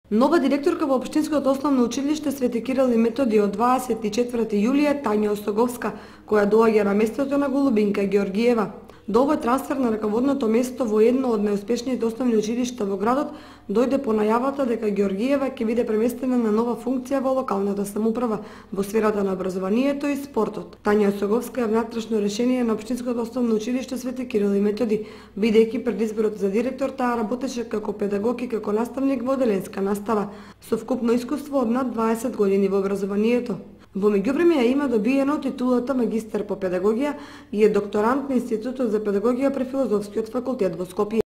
Нова директорка во Општинското основно училиште Свети Кирил и Методи од 24 јулија Тања Осоговска, која доаѓа на местото на Голубинка Георгиева. До овој трансфер на раководното место во едно од најуспешните основни училишта во градот дојде по најавата дека Георгиева ќе биде преместена на нова функција во локалната самоуправа во сферата на образованието и спортот. Тања Осоговска е внатрешно решение на Општинското основно училиште Свети Кирил и Методи, бидејќи пред изборот за директор таа работеше како педагог и како наставник во оделенска настава, со вкупно искуство од над 20 години во образованието. Во меѓувреме ја има добиено титулата магистер по педагогија и е докторант на Институтот за педагогија при Филозофскиот факултет во Скопје.